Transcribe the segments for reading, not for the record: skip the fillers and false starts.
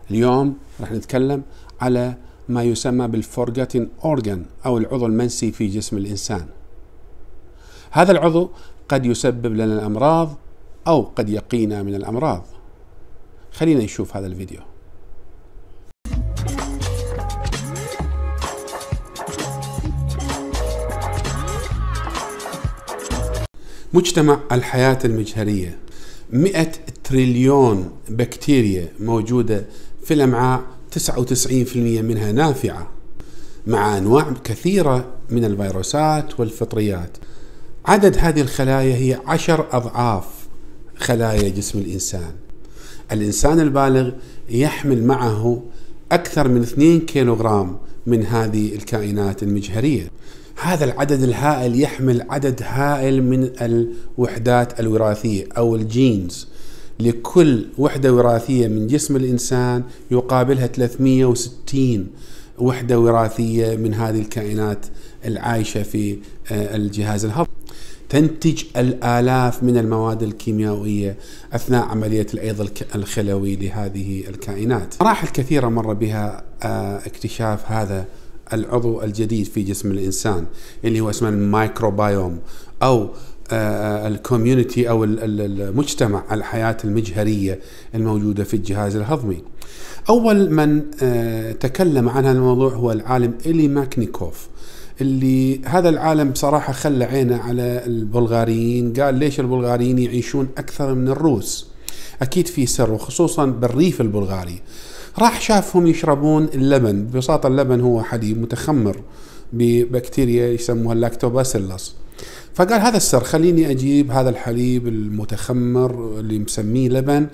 اليوم راح نتكلم على ما يسمى بالفورجوتن أورجان أو العضو المنسي في جسم الإنسان. هذا العضو قد يسبب لنا الأمراض أو قد يقينا من الأمراض. خلينا نشوف هذا الفيديو. مجتمع الحياة المجهرية 100 تريليون بكتيريا موجودة في الأمعاء، 99% منها نافعة، مع أنواع كثيرة من الفيروسات والفطريات. عدد هذه الخلايا هي 10 أضعاف خلايا جسم الإنسان. الإنسان البالغ يحمل معه أكثر من 2 كيلوغرام من هذه الكائنات المجهرية. هذا العدد الهائل يحمل عدد هائل من الوحدات الوراثية أو الجينز. لكل وحدة وراثية من جسم الإنسان يقابلها 360 وحدة وراثية من هذه الكائنات العايشة في الجهاز الهضمي. تنتج الآلاف من المواد الكيميائية أثناء عملية الأيض الخلوي لهذه الكائنات. مراحل كثيرة مر بها اكتشاف هذا العضو الجديد في جسم الإنسان اللي هو اسمه الميكروبيوم أو الكوميونتي أو المجتمع الحياة المجهرية الموجودة في الجهاز الهضمي. أول من تكلم عن هذا الموضوع هو العالم إلي ماكنيكوف، اللي هذا العالم بصراحة خلى عينه على البلغاريين. قال ليش البلغاريين يعيشون أكثر من الروس؟ أكيد في سر، وخصوصا بالريف البلغاري. راح شافهم يشربون اللبن. ببساطة اللبن هو حليب متخمر ببكتيريا يسموها اللاكتوباسيلس. فقال هذا السر، خليني أجيب هذا الحليب المتخمر اللي مسميه لبن،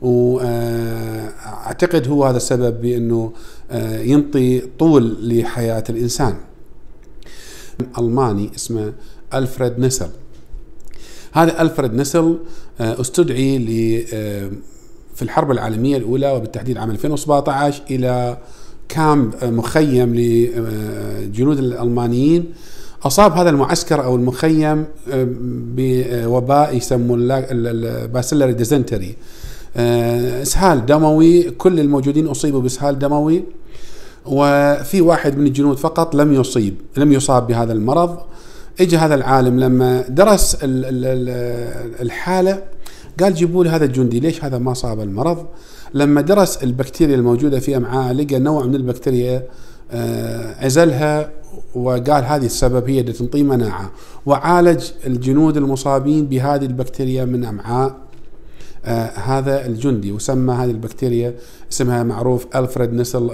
وأعتقد هو هذا السبب بأنه ينطي طول لحياة الإنسان. ألماني اسمه ألفريد نيسل. هذا ألفريد نيسل استدعي في الحرب العالمية الأولى، وبالتحديد عام 2017 إلى كامب مخيم لجنود الألمانيين. أصاب هذا المعسكر أو المخيم بوباء يسموه الباسيلاري ديزنتري، إسهال دموي. كل الموجودين أصيبوا بإسهال دموي، وفي واحد من الجنود فقط لم يصاب بهذا المرض. اجى هذا العالم لما درس الحالة قال جيبوا لي هذا الجندي، ليش هذا ما صاب المرض؟ لما درس البكتيريا الموجودة في أمعاء لقى نوع من البكتيريا عزلها، وقال هذه السبب هي اللي تنطي مناعة، وعالج الجنود المصابين بهذه البكتيريا من أمعاء هذا الجندي، وسمى هذه البكتيريا اسمها معروف ألفريد نيسل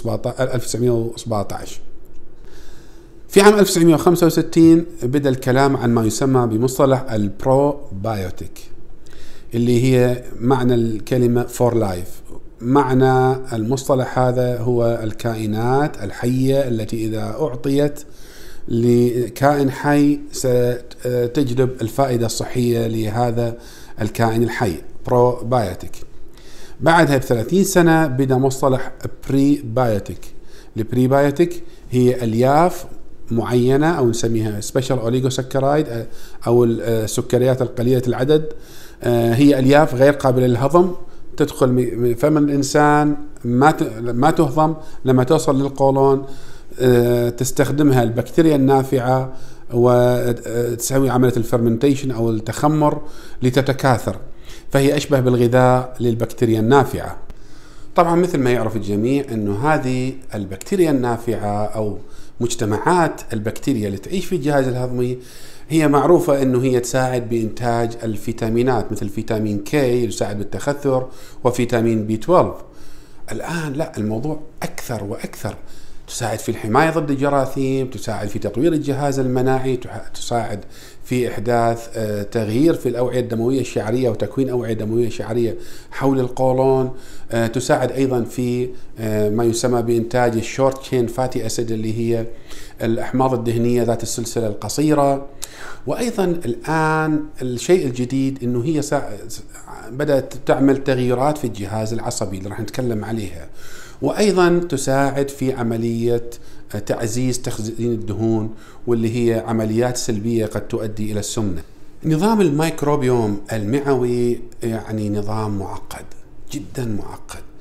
1917. في عام 1965 بدأ الكلام عن ما يسمى بمصطلح البروبايوتيك، اللي هي معنى الكلمة for life. معنى المصطلح هذا هو الكائنات الحية التي إذا أعطيت لكائن حي ستجلب الفائدة الصحية لهذا الكائن الحي، بروبايوتيك. بعدها ب30 سنة بدأ مصطلح بريبايوتيك. البريبايوتيك هي ألياف معينة أو نسميها سبيشال أوليغوسكرايد أو السكريات القليلة العدد. هي ألياف غير قابلة للهضم، تدخل من فم الإنسان، ما تهضم. لما توصل للقولون تستخدمها البكتيريا النافعة وتسوي عملية الفرمنتيشن أو التخمر لتتكاثر، فهي أشبه بالغذاء للبكتيريا النافعة. طبعا مثل ما يعرف الجميع أنه هذه البكتيريا النافعة أو مجتمعات البكتيريا اللي تعيش في الجهاز الهضمي هي معروفة أنه هي تساعد بإنتاج الفيتامينات، مثل فيتامين كي يساعد بالتخثر، وفيتامين بي 12. الآن لا، الموضوع أكثر وأكثر. تساعد في الحماية ضد الجراثيم، تساعد في تطوير الجهاز المناعي، تساعد في إحداث تغيير في الأوعية الدموية الشعرية وتكوين أوعية دموية شعرية حول القولون. تساعد أيضا في ما يسمى بإنتاج الشورت تشين فاتي أسيد اللي هي الأحماض الدهنية ذات السلسلة القصيرة. وأيضا الآن الشيء الجديد أنه هي بدأت تعمل تغييرات في الجهاز العصبي اللي راح نتكلم عليها، وأيضا تساعد في عملية تعزيز تخزين الدهون، واللي هي عمليات سلبية قد تؤدي إلى السمنة. نظام الميكروبيوم المعوي يعني نظام معقد، جدا معقد.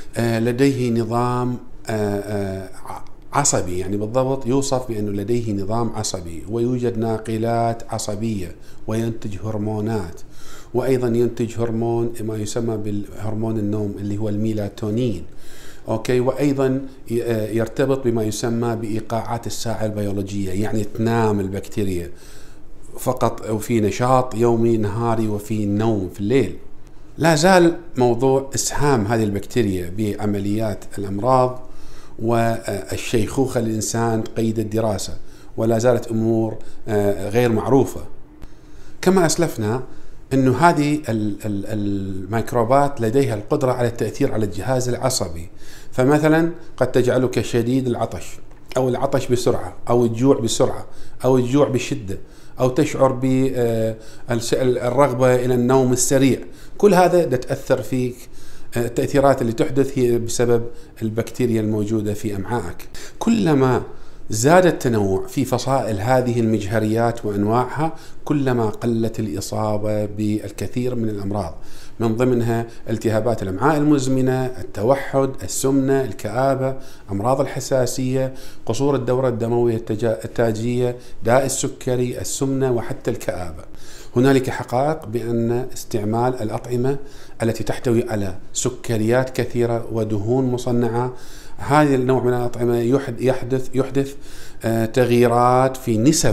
لديه نظام عصبي، يعني بالضبط يوصف بأنه لديه نظام عصبي، ويوجد ناقلات عصبية، وينتج هرمونات، وأيضا ينتج هرمون ما يسمى بالهرمون النوم اللي هو الميلاتونين. أوكي، وأيضا يرتبط بما يسمى بإيقاعات الساعة البيولوجية، يعني تنام البكتيريا فقط، وفي نشاط يومي نهاري وفي نوم في الليل. لا زال موضوع إسهام هذه البكتيريا بعمليات الأمراض والشيخوخة للإنسان قيد الدراسة، ولا زالت أمور غير معروفة. كما أسلفنا أن هذه الميكروبات لديها القدرة على التأثير على الجهاز العصبي، فمثلا قد تجعلك شديد العطش، أو العطش بسرعة، أو الجوع بسرعة، أو الجوع بشدة، أو تشعر بالرغبة إلى النوم السريع. كل هذا تأثر فيك. التأثيرات اللي تحدث هي بسبب البكتيريا الموجودة في أمعائك. كلما زاد التنوع في فصائل هذه المجهريات وأنواعها، كلما قلت الإصابة بالكثير من الأمراض، من ضمنها التهابات الأمعاء المزمنة، التوحد، السمنة، الكآبة، أمراض الحساسية، قصور الدورة الدموية التاجية، داء السكري، السمنة، وحتى الكآبة. هنالك حقائق بأن استعمال الأطعمة التي تحتوي على سكريات كثيرة ودهون مصنعة، هذا النوع من الأطعمة يحدث تغييرات في نسب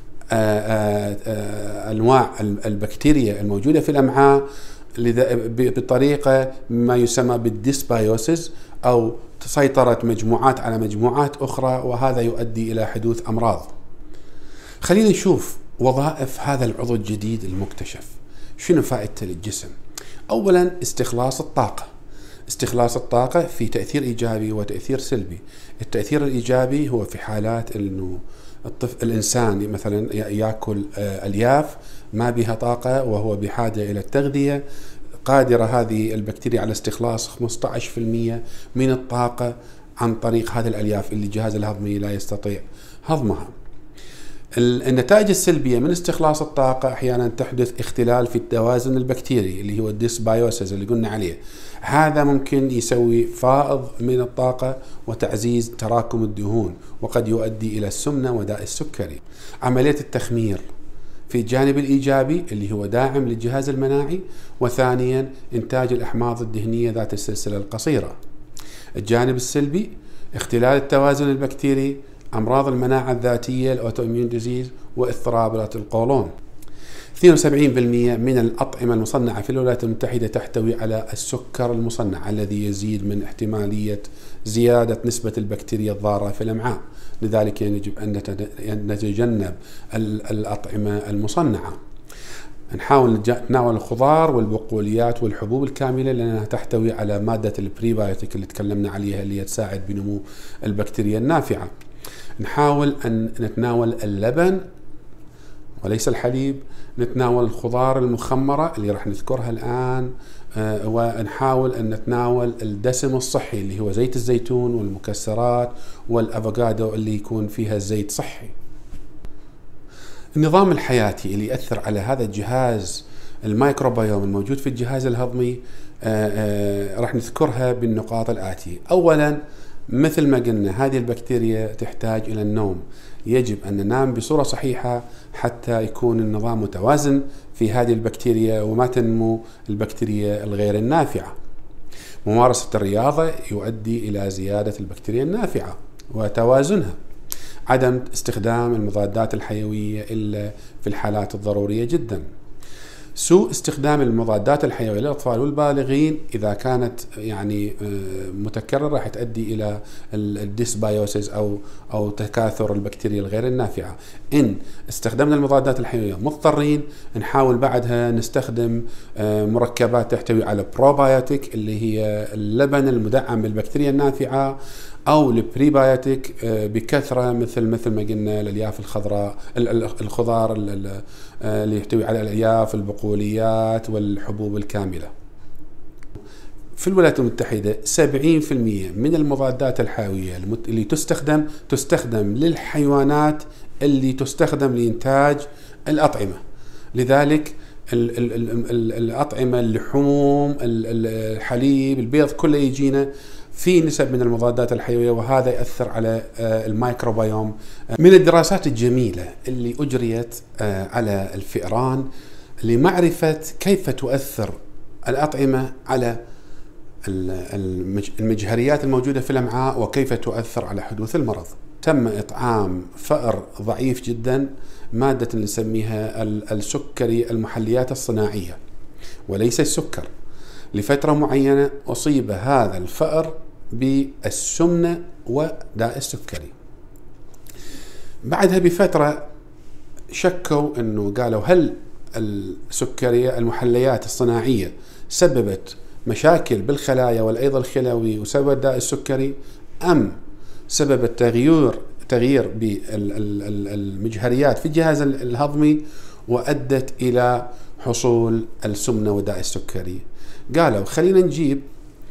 أنواع البكتيريا الموجودة في الأمعاء بطريقة ما يسمى بالديسبايوسيس، أو سيطرة مجموعات على مجموعات أخرى، وهذا يؤدي إلى حدوث أمراض. خلينا نشوف وظائف هذا العضو الجديد المكتشف. شنو فائدته للجسم؟ أولا استخلاص الطاقة. استخلاص الطاقة في تأثير إيجابي وتأثير سلبي. التأثير الإيجابي هو في حالات أنه الإنسان مثلا يأكل ألياف ما بها طاقة وهو بحاجة إلى التغذية، قادرة هذه البكتيريا على استخلاص 15% من الطاقة عن طريق هذه الألياف اللي الجهاز الهضمي لا يستطيع هضمها. النتائج السلبية من استخلاص الطاقة أحيانا تحدث اختلال في التوازن البكتيري اللي هو الديسبايوسيس اللي قلنا عليه. هذا ممكن يسوي فائض من الطاقة وتعزيز تراكم الدهون، وقد يؤدي إلى السمنة وداء السكري. عملية التخمير في الجانب الإيجابي اللي هو داعم للجهاز المناعي، وثانيا إنتاج الأحماض الدهنية ذات السلسلة القصيرة. الجانب السلبي اختلال التوازن البكتيري، أمراض المناعة الذاتية الأوتوإميون ديزيز، واضطرابات القولون. 72% من الأطعمة المصنعة في الولايات المتحدة تحتوي على السكر المصنع الذي يزيد من احتمالية زيادة نسبة البكتيريا الضارة في الأمعاء. لذلك يجب أن نتجنب الأطعمة المصنعة. نحاول نتناول الخضار والبقوليات والحبوب الكاملة لأنها تحتوي على مادة البريبايوتيك اللي تكلمنا عليها، اللي تساعد بنمو البكتيريا النافعة. نحاول أن نتناول اللبن وليس الحليب، نتناول الخضار المخمرة اللي راح نذكرها الآن، ونحاول أن نتناول الدسم الصحي اللي هو زيت الزيتون والمكسرات والأفوكادو اللي يكون فيها زيت صحي. النظام الحياتي اللي يأثر على هذا الجهاز الميكروبيوم الموجود في الجهاز الهضمي راح نذكرها بالنقاط الآتية. أولا، مثل ما قلنا هذه البكتيريا تحتاج إلى النوم. يجب أن ننام بصورة صحيحة حتى يكون النظام متوازن في هذه البكتيريا وما تنمو البكتيريا الغير النافعة. ممارسة الرياضة يؤدي إلى زيادة البكتيريا النافعة وتوازنها. عدم استخدام المضادات الحيوية إلا في الحالات الضرورية جدا. سوء استخدام المضادات الحيوية للأطفال والبالغين إذا كانت يعني متكررة راح تؤدي إلى الديسبايوسيس أو تكاثر البكتيريا الغير النافعة. إن استخدمنا المضادات الحيوية مضطرين، نحاول بعدها نستخدم مركبات تحتوي على بروبايوتيك اللي هي اللبن المدعم بالبكتيريا النافعة، أو البريبايوتيك بكثرة مثل ما قلنا الألياف الخضراء، الخضار اللي يحتوي على الألياف، البقوليات والحبوب الكاملة. في الولايات المتحدة 70% من المضادات الحيوية اللي تستخدم للحيوانات اللي تستخدم لإنتاج الأطعمة. لذلك الأطعمة، اللحوم، الحليب، البيض، كله يجينا في نسب من المضادات الحيوية، وهذا يأثر على الميكروبيوم. من الدراسات الجميلة اللي أجريت على الفئران لمعرفة كيف تؤثر الأطعمة على المجهريات الموجودة في الأمعاء وكيف تؤثر على حدوث المرض. تم إطعام فأر ضعيف جدا مادة نسميها السكري المحليات الصناعية وليس السكر لفترة معينة، أصيب هذا الفأر بالسمنة وداء السكري. بعدها بفترة شكوا أنه قالوا هل السكرية المحليات الصناعية سببت مشاكل بالخلايا والأيض الخلوي وسببت داء السكري، أم سببت تغيير بالمجهريات في الجهاز الهضمي وأدت إلى حصول السمنة وداء السكري. قالوا خلينا نجيب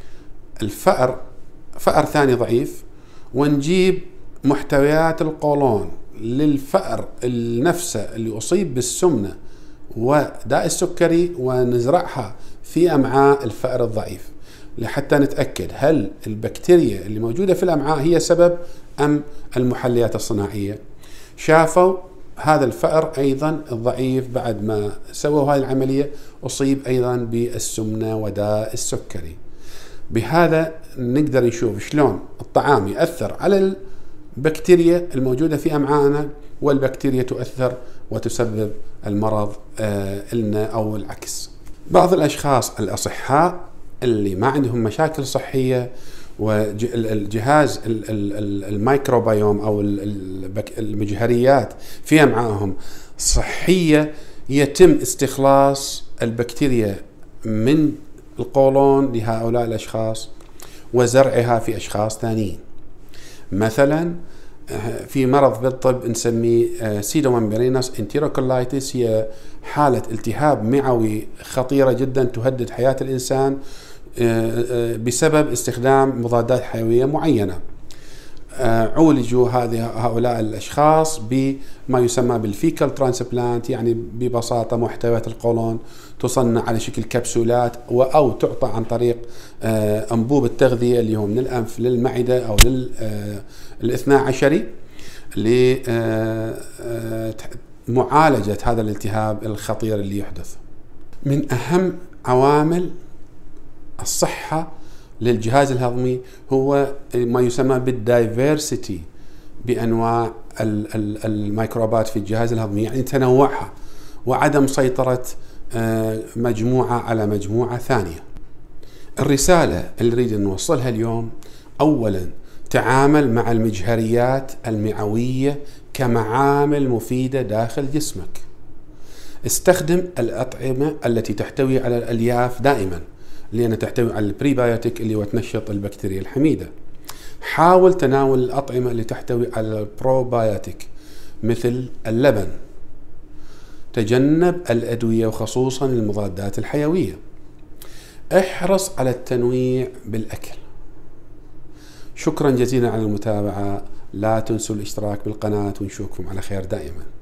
فأر ثاني ضعيف ونجيب محتويات القولون للفأر نفسه اللي أصيب بالسمنة وداء السكري ونزرعها في أمعاء الفأر الضعيف لحتى نتأكد هل البكتيريا اللي موجودة في الأمعاء هي سبب أم المحليات الصناعية. شافوا هذا الفأر أيضا الضعيف بعد ما سووا هذه العملية أصيب أيضا بالسمنة وداء السكري. بهذا نقدر نشوف شلون الطعام يأثر على البكتيريا الموجودة في أمعائنا، والبكتيريا تؤثر وتسبب المرض لنا أو العكس. بعض الأشخاص الأصحاء اللي ما عندهم مشاكل صحية والجهاز الميكروبيوم أو المجهريات في أمعائهم صحية، يتم استخلاص البكتيريا من القولون لهؤلاء الأشخاص وزرعها في أشخاص ثانيين. مثلا في مرض بالطب نسميه سيدوممبرينوس انتيروكولايتس، هي حالة التهاب معوي خطيرة جدا تهدد حياة الإنسان بسبب استخدام مضادات حيوية معينة. عولجوا هؤلاء الأشخاص بما يسمى بالفيكال ترانسبلانت، يعني ببساطة محتويات القولون تصنع على شكل كبسولات أو تعطى عن طريق أنبوب التغذية اللي هو من الأنف للمعدة أو للإثناء عشري لمعالجة هذا الالتهاب الخطير اللي يحدث. من أهم عوامل الصحة للجهاز الهضمي هو ما يسمى بالدايفيرسيتي بأنواع الميكروبات في الجهاز الهضمي، يعني تنوعها وعدم سيطرة مجموعة على مجموعة ثانية. الرسالة اللي نريد نوصلها اليوم: أولا، تعامل مع المجهريات المعوية كمعامل مفيدة داخل جسمك. استخدم الأطعمة التي تحتوي على الألياف دائما، لأنها تحتوي على البريبايوتيك اللي هو تنشط البكتيريا الحميدة. حاول تناول الأطعمة اللي تحتوي على البروبايوتيك مثل اللبن. تجنب الأدوية وخصوصا المضادات الحيوية. احرص على التنويع بالأكل. شكرا جزيلا على المتابعة، لا تنسوا الاشتراك بالقناة ونشوفكم على خير دائما.